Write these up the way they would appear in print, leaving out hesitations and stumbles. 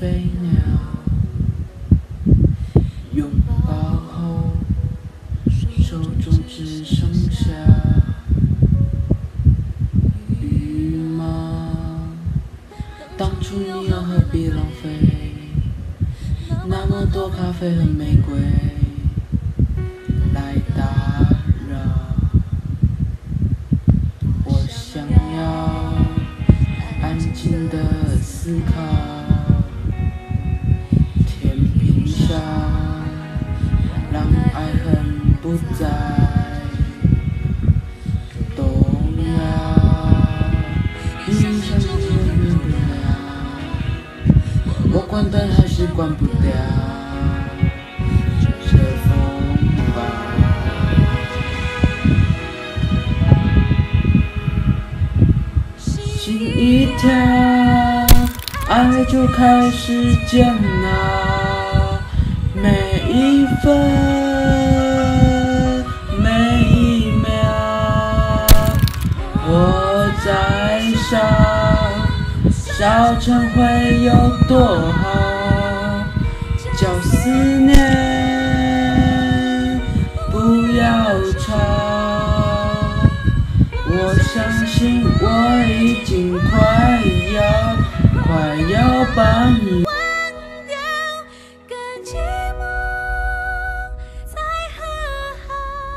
飞鸟，拥抱后手中只剩下羽毛。当初你又何必浪费那么多咖啡和玫瑰来打扰？我想要安静的思考，天平上让爱恨不再动摇，你想你也免不了，我关灯还是关不掉这风暴。心一跳，爱就开始煎熬，每一分每一秒，我在烧成会有多好？叫思念不要吵，我相信我已经快要把你忘掉，跟寂寞再和好。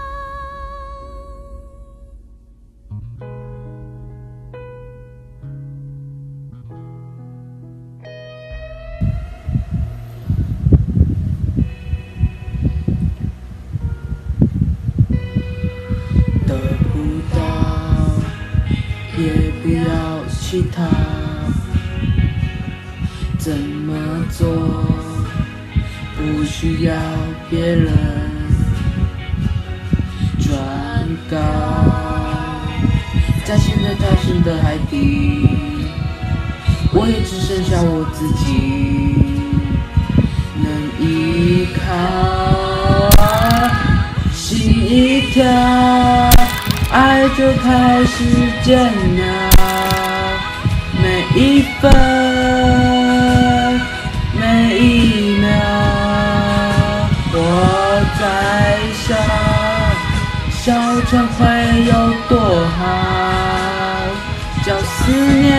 得不到也不要乞讨，怎么做不需要别人转告，在现在太深的海底，我也只剩下我自己能依靠。心一跳，爱就开始煎熬，每一分每一秒，我在笑成会有多好？叫思念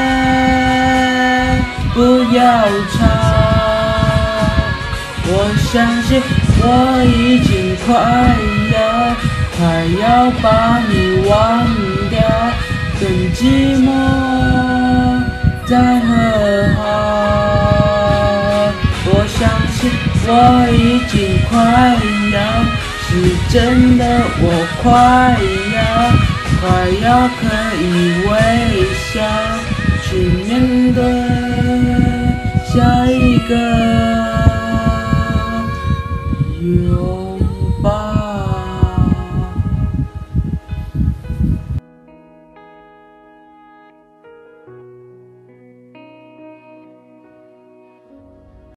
不要吵，我相信我已经快要把你忘掉，跟寂寞再和好。我相信我已经快要，是真的，我快要可以微笑去面对下一个拥